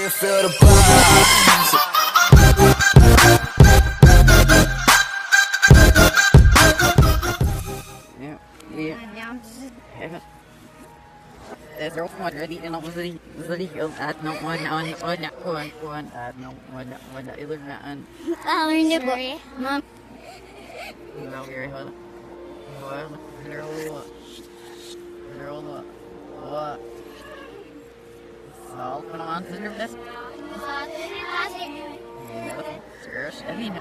you feel the vibes. There's no one ready and I was ready at no one on at no one either and Mom. No, you're hold what? So when I'm on to this serious I mean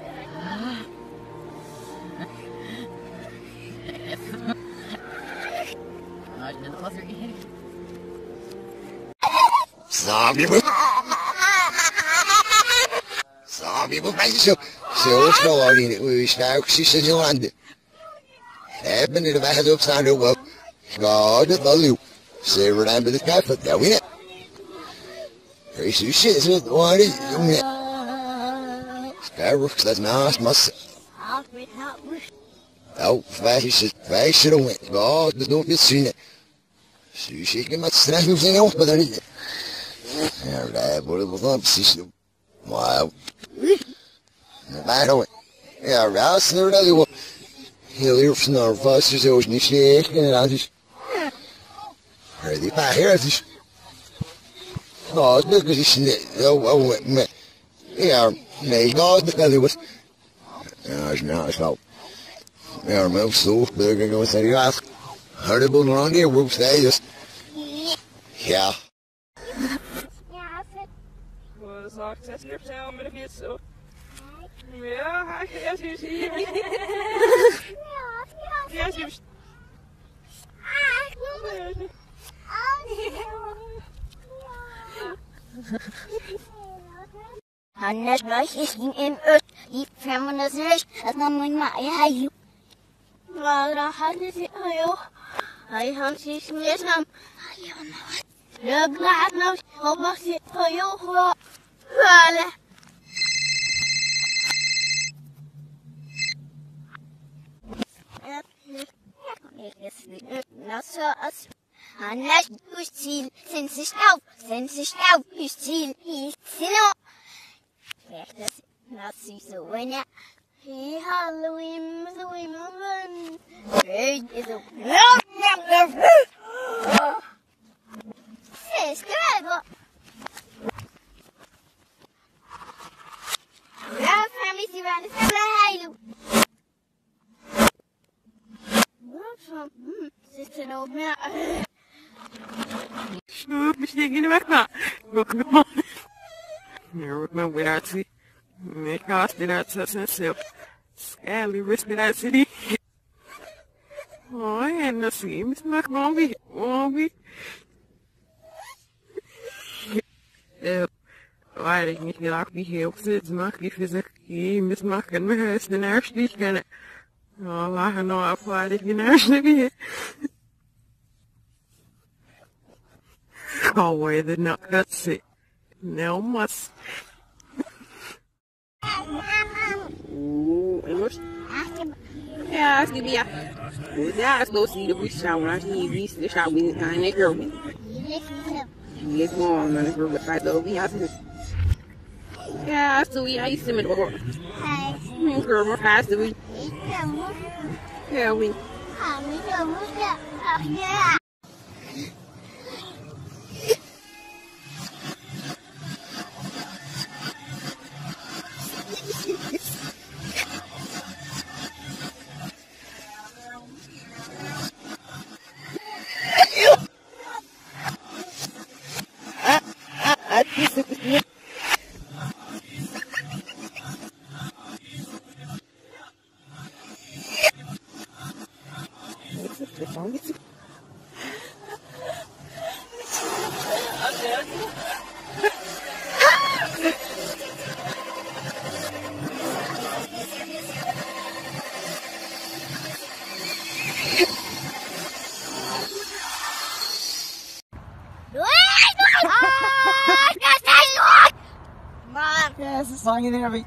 Sabe, mas se eu estou ali, o estágio que se seja onde? É, menino, vai fazer o que está no banco. God, valeu. Você lembra do café, tá vendo? Isso, isso, olha, estágio que está nas massas. Oh, vai ser um God, não precisa. Se chega mais estranho, não sei não, mas ali. É, não precisa. Wow. Waarom? Ja, raus naar dat je heel erg snel vast is, zoals niet slecht en dat is. Die paar hertjes. Nou, dat is niet zo, ja, nee, nou, dat was. Ja, is nou zo. Ja, maar zo, burger, gaan we zeggen, ja, hardball nog niet, we zijn dus. Ja. Sagt es gibt ja mit dem jetzt so. Ja, ja, süß. Ja, süß. Hannes gleich ist in im Öt, die Fremden das nicht, das man mal ja ju. Weil da hat es ja, ich han sich mir sam. Ja, glad noch, ob was sie ja. Vale. Hannes durchziehen, sind sich auf, durchziehen, hieß Sino. Lass sich so, wenn er, hey, Halloween, so wie man, hey, so, ist geil, ja, Family, sie waren es alleine. Zit er nog meer? Snoep, misschien in de weg, maar. Ook ja, wat mijn weertie. Mijn kast in het zetten zelf. Scally, respiratie die. Oh, en dat zie je, misschien mag Mommy. Weil ich nicht gedacht, wie ich auf Sitz mache, ich gesagt, ich muss machen, wir hören den ersten, ich kenne. Ja, lachen noch ab, weil ich den ersten wie. Oh, wait, they're not gonna see. No, must. Ja, it's gonna be ja, it's go see the wish shower, I see you the shower, and they girl. Yes, mom, and it's real bad though, we have to. Ja, so ja, ich stimme doch. Hey. Girl, we're past the week. Ja, we. Ja. Yes, it's song in every.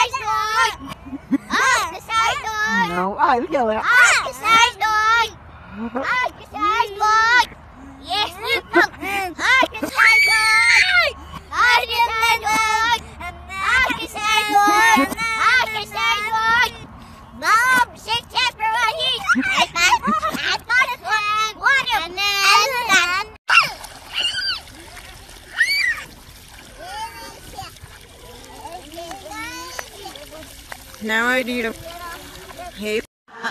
No, I look at it. Yes, you come. I can say good. I can say good. I can say good. I can say good. Mom, shake pepperoni. I got it. Water. And then. Now I need a. Hey.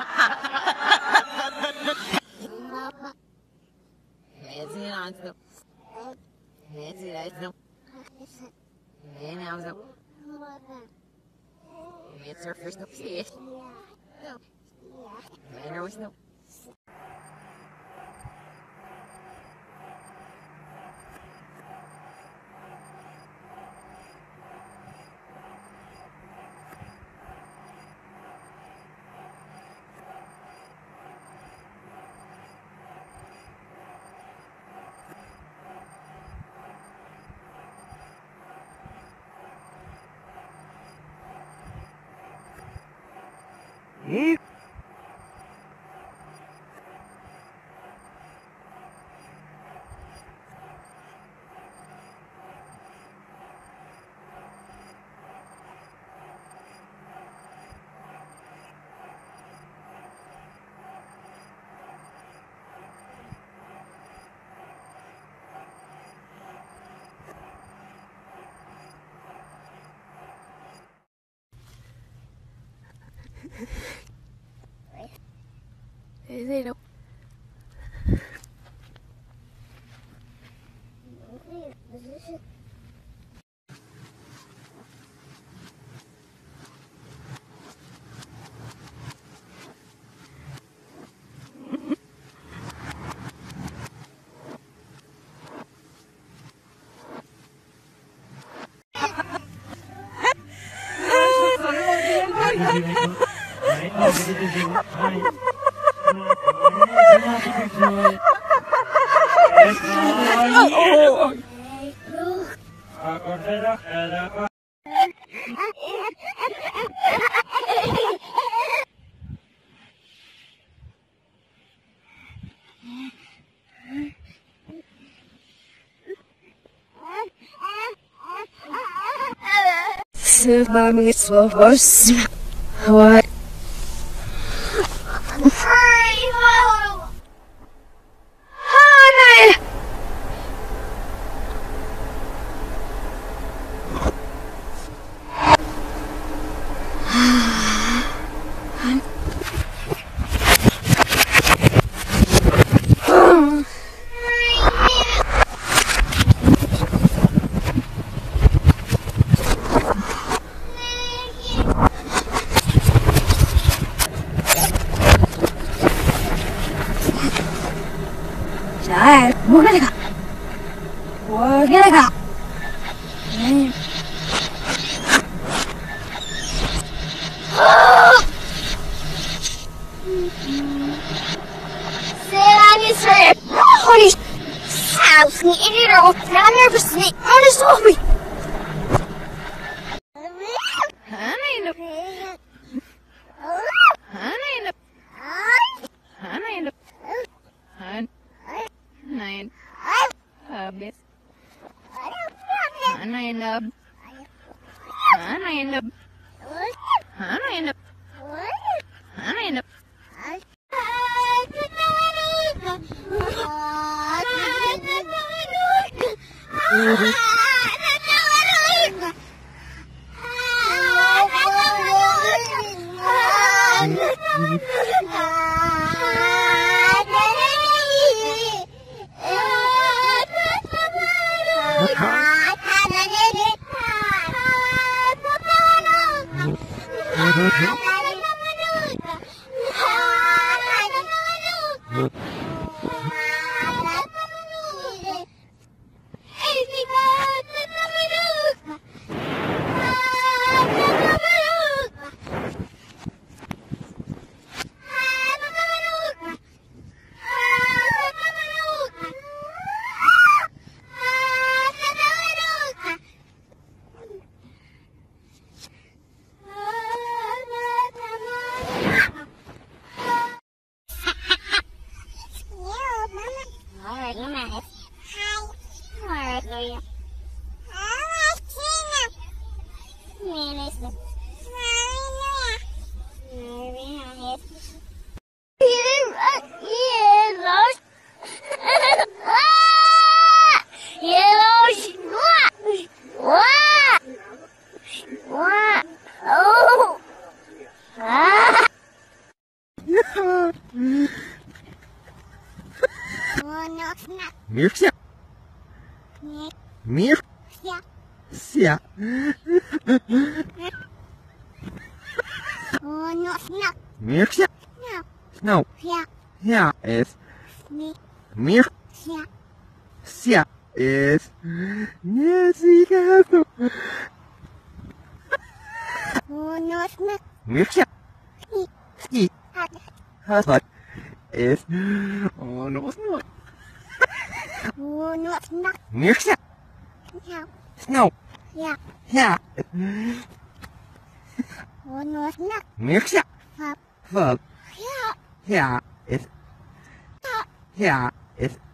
It's our first upstairs. There was no. They don't. Mommy, so horse. What? Dad, we're gonna go. We're gonna go. Holy sounds me in it all. I'm nervous. Honest with me. Hey, Where's your mouth? Hi. Where's your Мирся. Мир. Ся. Мирся. Snow. Yeah is Mir. Ся is Несикасу. Мирся. Ски. Husband is Oh no, it's not. Мирся. Snow. Yeah. Мирся. Fug. Yeah is